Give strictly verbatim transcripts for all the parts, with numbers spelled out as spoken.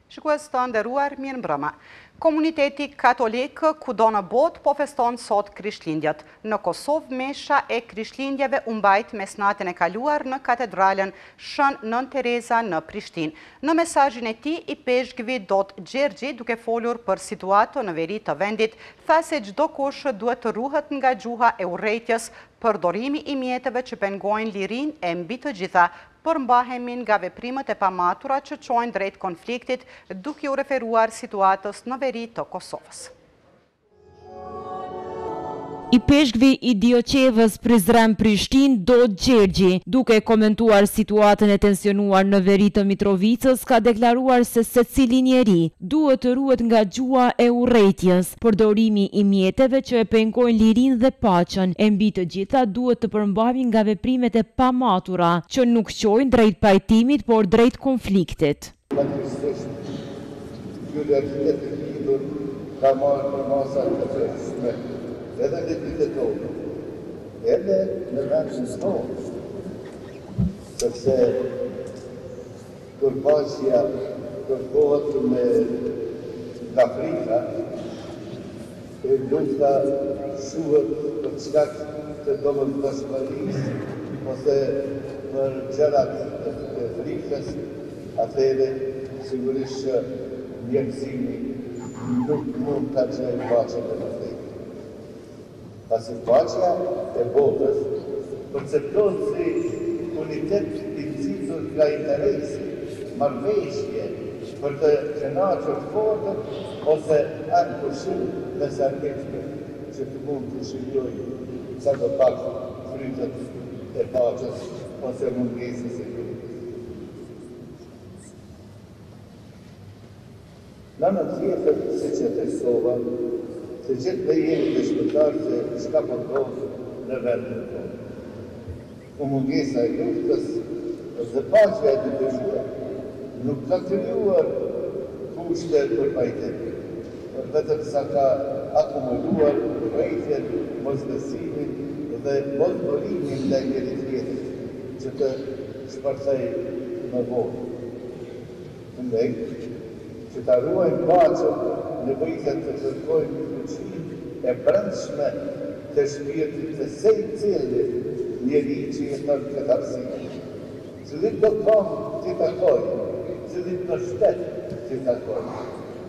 Shikues të nderuar, mirë mbrëma. Komuniteti katolik kudo në botë po feston sot Krishtlindjet. Në Kosovë, mesha e Krishtlindjeve u mbajt mesnatën e kaluar në katedralen Shën Nën Tereza në Prishtinë. Në mesazhin e tij i peshqvi Dot Gjergji, duke folur për situatën në veri të vendit, tha se çdo kush duhet të ruhet nga gjuha e urrejtjes, përdorimi i mjeteve që pengojnë lirinë e mbi të gjitha, përmbahemi nga veprimet e pamatura që çojnë drejt konfliktit, duke u referuar situatës në veri të Kosovës. I peshqvi i Dioqevës Prizren Prishtinë, Dot Gjergji, duke komentuar situatën e tensionuar në veri të Mitrovicës, ka deklaruar se secili njeri duhet të ruhet nga gjuha e urrejtjes, përdorimi i mjeteve që e pengojnë lirinë dhe paqen, e mbi të gjitha duhet të përmbahemi nga veprimet e pamatura që nuk çojnë drejt pajtimit, por drejt konfliktit. Ka marrë për masat të fërshme, edhe në ditë tonë, edhe në vendin tonë, sepse kur paqja kërkohet me Afrika, e lufta shuhet për shkak të domosdoshmërisë ose për gjërat e frikës, atëherë sigurisht që mjekësimi nuk mund të gjejë paqen e vërtetë. Pasi paqja e botës perceptohet si unitet i nxitur nga interesi, marrëveshje për të kënaqur të fortët ose anë pushim me sarketke që të mund të shijojë sa do pak frytet e paqes ose mungesës e lutjes. Në në tjetër, se që të sova, se gjithë dhe jemi të shpëtarë se shka përdohë në vendën tonë. Ku mungesa e luftës dhe paqja e të dëshuar, nuk ka të luar kushte për pajtemi, vetëm sa ka akumuluar rejtjen, mosbesimin dhe mosbërimin dhe njëri tjetër, që të shpartaj në vonë. Ndek, që të ruajnë paqën, nevojitët të kërkojnë fuqinë e brendshme të shpirtit të secili njeri që jeton këtë arsye. Cilit do kom të takojë, cilit në shtet të takojë.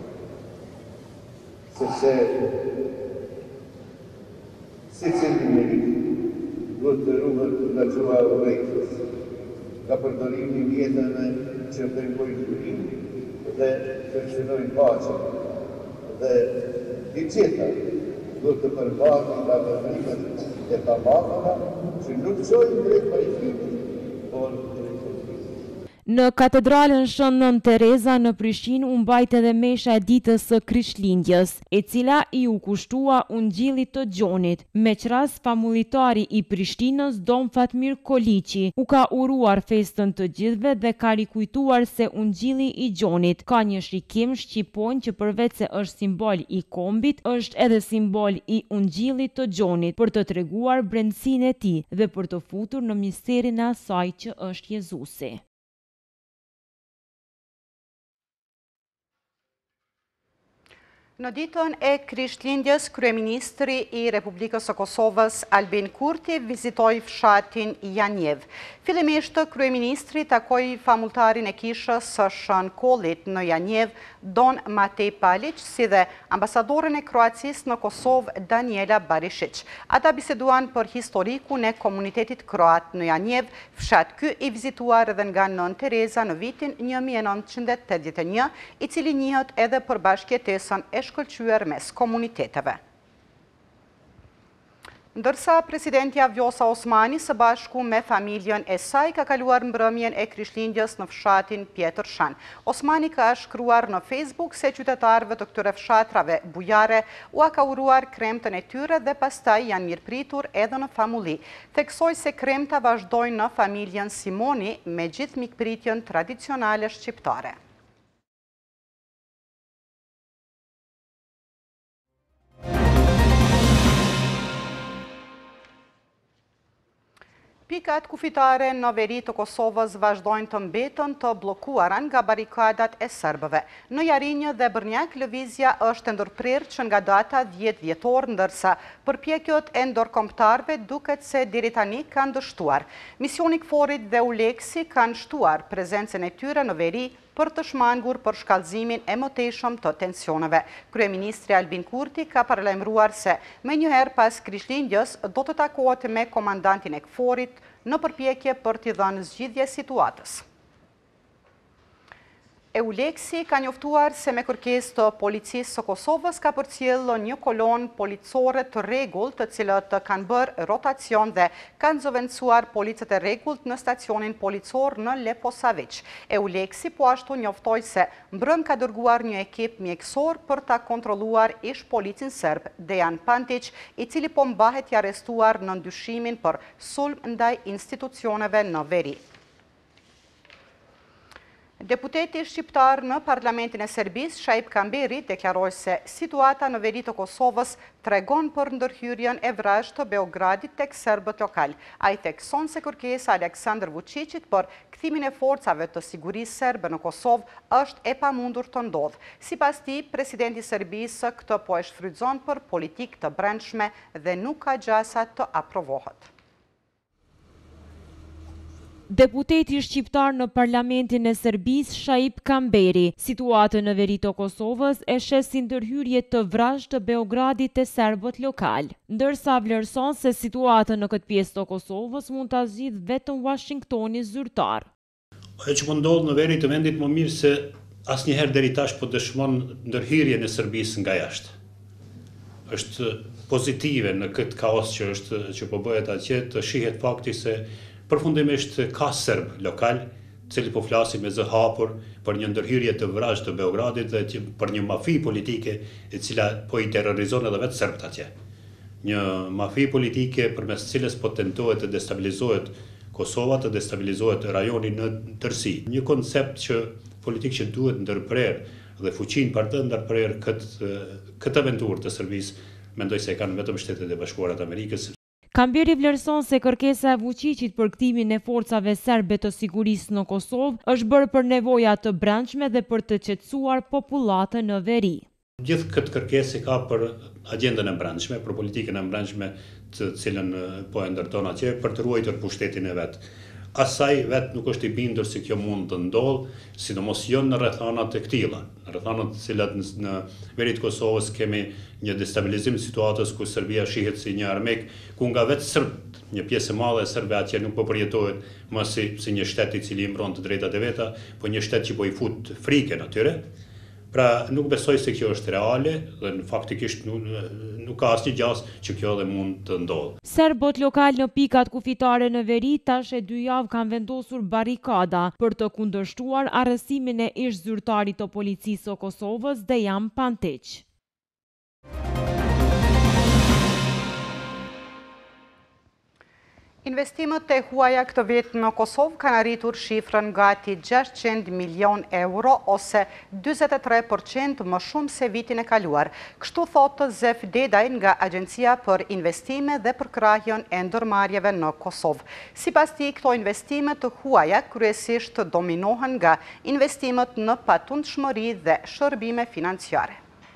Sepse secili njeri duhet të ruhet nga gjuha e urrejtjes, nga përdorimi i mjeteve që pengojnë lirinë dhe kërcënojnë paqen, dhe i gjitha duhet të përmbahemi nga veprimet e pamatura që nuk çojnë drejt pajtimit, por drejt konfliktit. Në katedralen Shën Nën Tereza në Prishtinë u mbajt edhe mesha e ditës së Krishtlindjes, e cila i u kushtua Ungjillit të Gjonit. Meqras famulitari i Prishtinës, Dom Fatmir Koliqi, u ka uruar festën të gjithëve dhe ka rikujtuar se Ungjilli i Gjonit ka një shikim shqiponj që përveç se është simbol i kombit, është edhe simbol i Ungjillit të Gjonit për të treguar brendësinë e tij dhe për të futur në misterin e asaj që është Jezusi. Në ditën e Krishtlindjes, kryeministri i Republikës së Kosovës, Albin Kurti, vizitoi fshatin Janjev. Fillimisht, kryeministri takoi famultarin e kishës së Shën Kollit në Janjev, Don Matej Palić, si dhe ambasadoren e Kroacisë në Kosovë, Daniela Barišić. Ata biseduan për historikun e komunitetit kroat në Janjev, fshat ky i vizituar edhe nga Nën Tereza në vitin një mijë e nëntëqind e tetëdhjetë e një, i cili njihet edhe për bashkëjetesën e shkëlqyer mes komuniteteve. Ndërsa presidentja Vjosa Osmani së bashku me familjen e saj ka kaluar mbrëmjen e Krishtlindjes në fshatin Pjetërshan. Osmani ka shkruar në Facebook se qytetarëve të këtyre fshatrave bujare u ka uruar kremtën e tyre dhe pastaj janë mirëpritur edhe në famulli. Theksoi se kremta vazhdojnë në familjen Simoni me gjithë mikpritjen tradicionale shqiptare. Pikat kufitare në veri të Kosovës vazhdojnë të mbetën të blokuara nga barikadat e serbëve. Në Jarinjë dhe Brnjak, lëvizja është ndërprer që nga data dhjetë dhjetor, ndërsa përpjekjët e ndërkombëtarëve duket se deri tani kanë dështuar. Misioni Kforit dhe Uleksi kanë shtuar prezencën e tyre në veri për të shmangur për shkallëzimin e mëtejshëm të tensioneve. Kryeministri Albin Kurti ka paralajmëruar se me njëherë pas Krishtlindjes do të takohet me komandantin e Kforit në përpjekje për t'i dhënë zgjidhje situatës. Euleksi ka njoftuar se me kërkesë të policisë së Kosovës ka përcjellë një kolon policore të rregullt, të cilët kanë bërë rotacion dhe kanë zëvendësuar policët e rregullt në stacionin policor në Leposavić. Euleksi po ashtu njoftoi se mbrëm ka dërguar një ekip mjekësor për ta kontrolluar ish policin serb Dejan Pantić, i cili po mbahet i arrestuar në ndyshimin për sulm ndaj institucioneve në veri. Deputeti shqiptar në Parlamentin e Serbisë, Shaip Kamberi, deklaroi se situata në veri të Kosovës tregon për ndërhyrjen e vrasht të Beogradit tek serbët lokal. Ai thekson se kërkesa e Aleksandar Vučićit për kthimin e forcave të sigurisë serbe në Kosovë është e pamundur të ndodhë. Sipas tij, presidenti i Serbisë këtë po e shfrytëzon për politikë të brendshme dhe nuk ka gjasa të aprovohet. Deputeti shqiptar në Parlamentin e Serbisë, Shaip Kamberi, situatën në veri të Kosovës e sheh si ndërhyrje të vrasht të Beogradit te serbët lokal, ndërsa vlerëson se situata në këtë pjesë të Kosovës mund ta zgjidhë vetëm Washingtoni zyrtar. Ajo që po ndodh në veri të vendit më mirë se asnjëherë deri tash po dëshmon ndërhyrjen e Serbisë nga jashtë. Është pozitive në këtë kaos që është që po bëhet atje, të shihet fakti se përfundimisht ka serb lokal, cili po flasin me zë hapur për një ndërhyrje të vrasht të Beogradit dhe për një mafi politike e cila po i terrorizon edhe vetë serbët atje. Një mafi politike përmes cilës po tentohet të destabilizohet Kosova, të destabilizohet rajoni në tërësi. Një koncept që politik që duhet ndërprer dhe fuqin për të ndërprer këtë, këtë aventurë të Serbisë, mendoj se kanë vetëm Shtetet e Bashkuara të Amerikës. Kamberi vlerëson se kërkesa e Vučićit për kthimin e forcave serbe të sigurisë në Kosovë është bërë për nevoja të brendshme dhe për të qetësuar popullatën në veri. Gjithë këtë kërkesë ka për agjendën e brendshme, për politikën e brendshme të cilën po e ndërton atje për të ruajtur pushtetin e vet. Asaj vetë nuk është i bindur se kjo mund të ndodhë, sidomos jo në rrethanat e këtilla. Në rrethanat të cilat në veri të Kosovës kemi një destabilizim të situatës ku Serbia shihet si një armik, ku nga vetë serbët, një pjesë e madhe e serbëve atje nuk po përjetohet më si, si një shtet i cili i mbron të drejtat e veta, po një shtet që po i fut frikën atyre. Pra nuk besoj se kjo është reale dhe në faktikisht nuk, nuk ka asnjë gjas që kjo dhe mund të ndodhë. Serbët lokal në pikat kufitare në veri tash e dy javë kanë vendosur barikada për të kundërshtuar arrestimin e ish zyrtarit të policisë së Kosovës, Dejan Pantić. Investimet e huaja këtë vit në Kosovë kanë arritur shifrën gati gjashtëqind milion euro ose njëzet e tre përqind më shumë se vitin e kaluar. Kështu thotë Zef Dedaj nga Agjencia për Investime dhe Përkrahjen e Ndërmarrjeve në Kosovë. Sipas tij, këto investime të huaja kryesisht dominohen nga investimet në patundshmëri dhe shërbime financiare.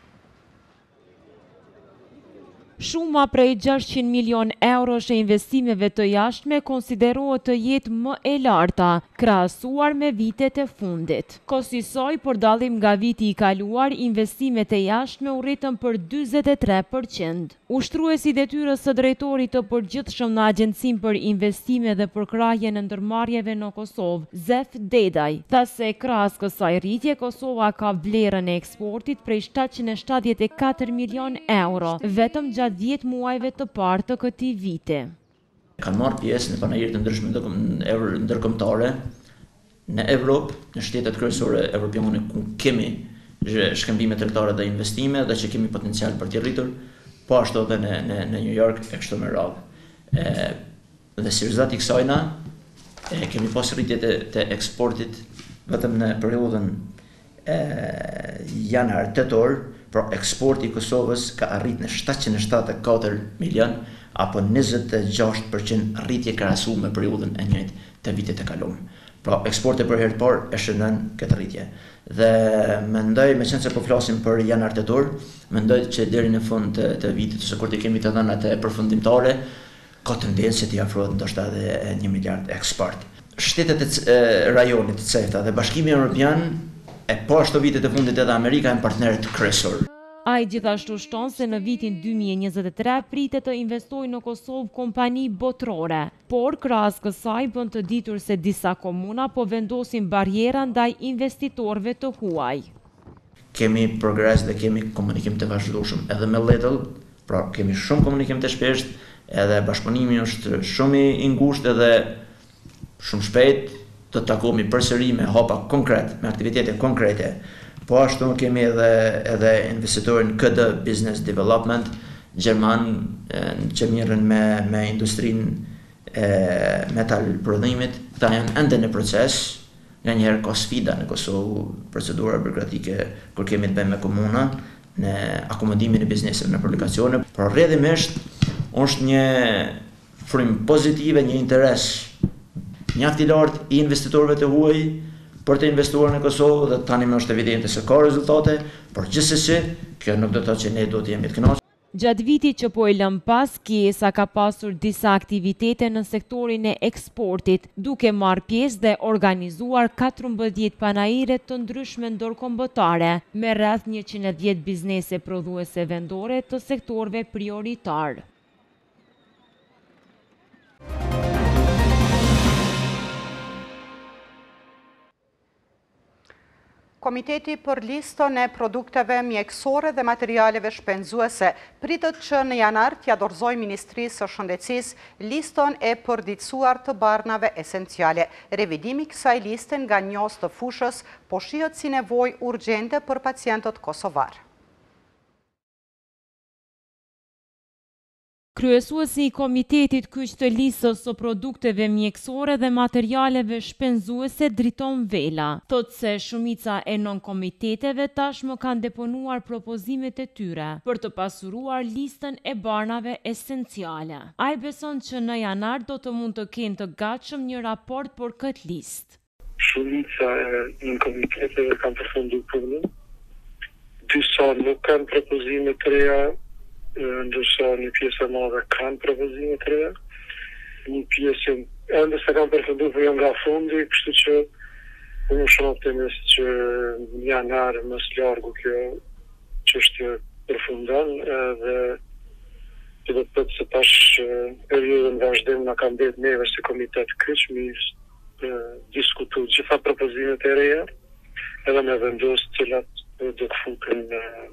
Shuma prej gjashtëqind milion eurosh e investimeve të jashtme konsiderohet të jetë më e larta, krahasuar me vitet e fundit. Kësaj, për dallim nga viti i kaluar, investimet e jashtme u rritën për njëzet e tre përqind. Ushtruesi i detyrës së drejtorit të përgjithshëm në Agjencinë për Investime dhe Përkrahjen e Ndërmarrjeve në Kosovë, Zef Dedaj, tha se krahas kësaj rritje Kosova ka vlerën e eksportit prej shtatëqind e shtatëdhjetë e katër milion euro, vetëm gjatë dhjetë muajve të parë të këtij viti. Kanë marrë pjesë në panajirë të ndryshme ndërkombëtare në Evropë, në shtetet kryesore evropiane ku kemi shkëmbime tregtare dhe investime dhe që kemi potencial për t'i rritur, po ashtu edhe në, në, në New York e kështu me radhë. Dhe si rezultat i kësajna, e, kemi pas rritje të, të eksportit vetëm në periudhën janar tetor, por eksporti i Kosovës ka arrit në shtatëqind e shtatëdhjetë e katër milion, apo njëzet e gjashtë përqind rritje krahasuar me periudhën e njëjtë të vitit të kaluar. Pra, eksporti për herë të parë e shënon këtë rritje. Dhe mendoj, meqense po flasim për janar tetor, mendoj që deri në fund të, të vitit, ose kur të kemi të dhënat e përfundimtare, ka tendencë që t'i afrohet ndoshta edhe një miliard eksport. Shtetet e rajonit të CEFTA dhe Bashkimi Evropian e po ashtu vitet e fundit edhe Amerika janë partnerët kryesor. Ai gjithashtu shton se në vitin dy mijë e njëzet e tre pritet të investojë në Kosovë kompani botërore, por krahas kësaj bën të ditur se disa komuna po vendosin barriera ndaj investitorëve të huaj. Kemi progres dhe kemi komunikim të vazhdueshëm edhe me Lidl, pra kemi shumë komunikim të shpeshtë, edhe bashkëpunimi është shumë i ngushtë edhe shumë shpejt të takohemi përsëri me hapa konkret, me aktivitete konkrete. Po ashtu kemi edhe, edhe investitorin K D Business Development, Gjerman, që mirën me, me industrinë e metal prodhimit. Këta janë ende në proces, nga njëherë ka sfida në Kosovë, procedura burokratike kur kemi të bëjmë me komuna, në akomodimin e bizneseve në publikacione. Por rrjedhimisht është një frymë pozitive, një interes mjaft i lartë i investitorëve të huaj për të investuar në Kosovë, dhe tani më është evidente se ka rezultate, por gjithsesi kjo nuk do të thotë që ne do të jemi të kënaqur. Gjatë vitit që po e lëm pas, Kiesa ka pasur disa aktivitete në sektorin e eksportit, duke marrë pjesë dhe organizuar katërmbëdhjetë panajire të ndryshme ndërkombëtare, me rreth njëqind e dhjetë biznese prodhuese vendore të sektorëve prioritar. Komiteti për listën e produkteve mjekësore dhe materialeve shpenzuese pritet që në janar t'ia dorëzojë Ministrisë së Shëndetësisë listën e përditësuar të barnave esenciale. Revidimi i kësaj liste nga njos të fushës po shihet si nevojë urgjente për pacientët kosovar. Kryesuesi i komitetit kyç të listës së produkteve mjekësore dhe materialeve shpenzuese Driton Vela thotë se shumica e nonkomiteteve tashmë kanë deponuar propozimet e tyre për të pasuruar listën e barnave esenciale. Ai beson që në janar do të mund të kenë të gatshëm një raport për këtë listë. Shumica e nonkomiteteve kanë përfunduar punën. Disa nuk kanë propozime të reja, ndërsa një pjesë e madhe kanë propozime të reja, një pjesë ende se kanë përfunduar për janë nga fundi, kështu që unë shumë optimist që në janar më së largu kjo çështje përfundon, dhe që do të thotë se tash periudhën vazhdim na ka mbet neve si komitet kyç mi diskutu gjitha propozimet e reja, edhe me vendos cilat do të futen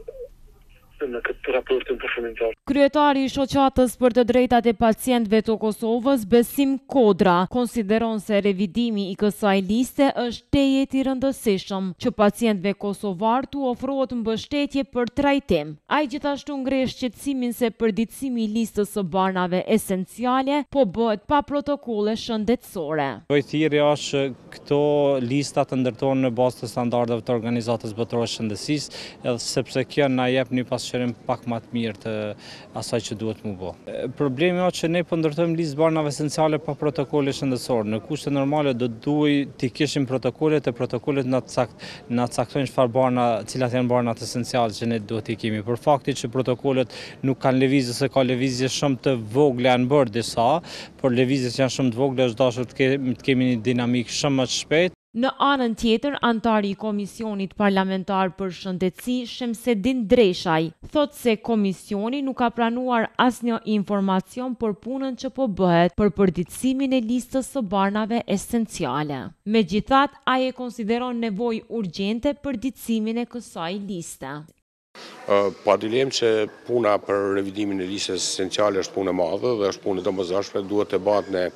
në këtë raportin përfundimtar. Kryetari i Shoqatës për të drejtat e pacientëve të Kosovës, Besim Kodra, konsideron se revidimi i kësaj liste është tejet i rëndësishëm që pacientëve kosovar t'u ofrohet mbështetje për trajtim. Ai gjithashtu ngresh shqetësimin se përditësimi i listës së barnave esenciale po bëhet pa protokolle shëndetësore. Thirrja është këto lista të ndërtohen në bazë të standardeve të Organizatës Botërore të Shëndetësisë, edhe sepse kjo na jep një pasqyrim pak më të mirë të asaj që duhet më bë. Problemi është që ne po ndërtojmë listë barnave esenciale pa protokolle shëndetësore. Në kushte normale do duhej të kishim protokollet e protokollet na cakt na caktojnë çfarë barna, cilat janë barnat esenciale që ne duhet të kemi. Për faktin që protokollet nuk kanë lëvizje, se ka lëvizje shumë të vogla në bërë disa, por lëvizjet janë shumë të vogla, është dashur të kemi, të kemi një dinamik shumë më të shpejtë. Në anën tjetër, antari i Komisionit Parlamentar për Shëndetësi, Shemsedin Dreshaj, thotë se komisioni nuk ka pranuar asnjë informacion për punën që po bëhet për përditësimin e listës së barnave esenciale. Megjithatë, ai e konsideron nevojë urgjente përditësimin e kësaj liste. Pa dilem që puna për revidimin e listës esenciale është punë e madhe dhe është punë e domosdoshme, duhet të bëhet në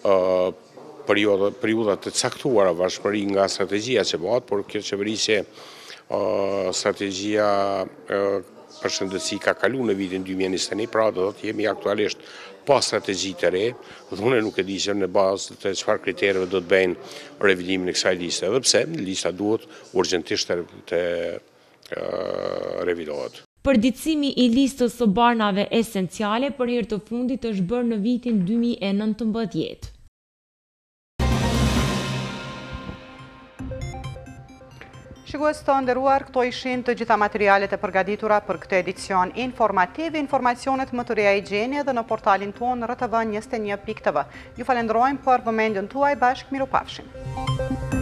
periudat të caktuara varëshmëri nga strategjia që bëhet, por kjo qeverisje strategjia për shëndetësi ka kalu në vitin dy mijë e njëzet e një, pra do të jemi aktualisht pa strategji të re, dhe unë nuk e di që në bazë të çfarë kriterëve do të bëjnë revidimin e kësaj liste, edhe pse lista duhet urgjentisht të revidohet. Përditësimi i listës së barnave esenciale për herë të fundit është bërë në vitin dy mijë e nëntëmbëdhjetë. Shikues të nderuar, këto ishin të gjitha materialet e përgatitura për këtë edicion informativ. Informacionet më të reja i gjeni edhe në portalin tonë r t v njëzet e një pikë t v. Ju falenderojmë për vëmendjen tuaj, bashkë mirupafshim.